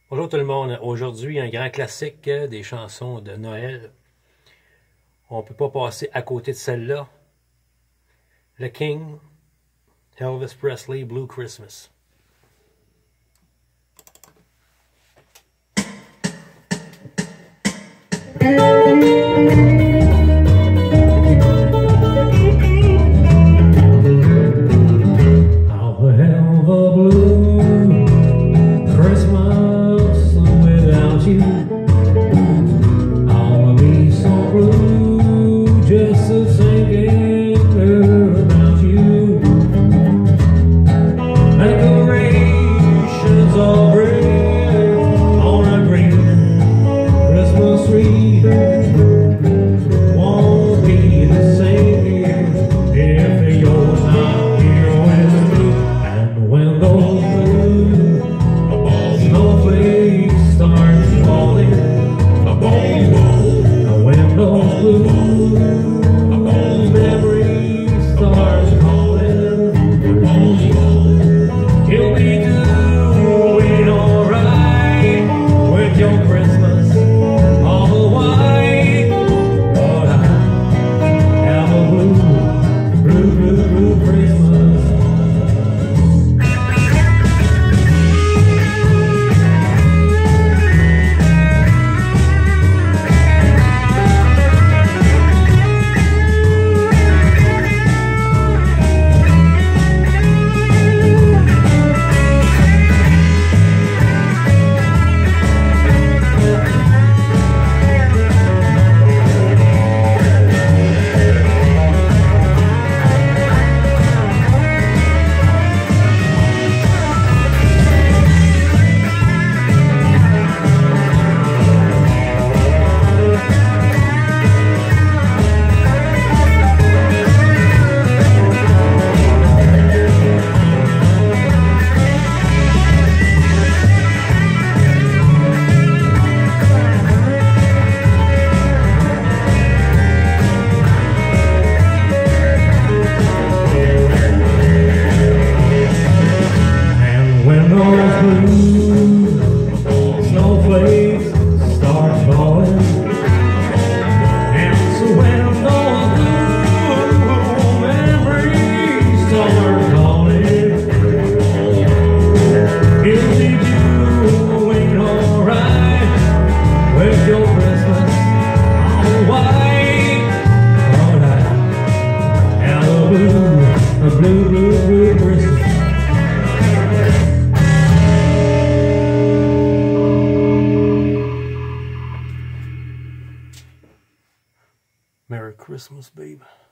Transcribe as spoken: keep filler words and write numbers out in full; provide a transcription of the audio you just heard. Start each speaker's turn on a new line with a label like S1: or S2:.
S1: Bonjour tout le monde. Aujourd'hui, un grand classique des chansons de Noël. On ne peut pas passer à côté de celle-là. Le King, Elvis Presley, Blue Christmas.
S2: Blue, blue, blue Christmas.
S1: Merry Christmas, babe.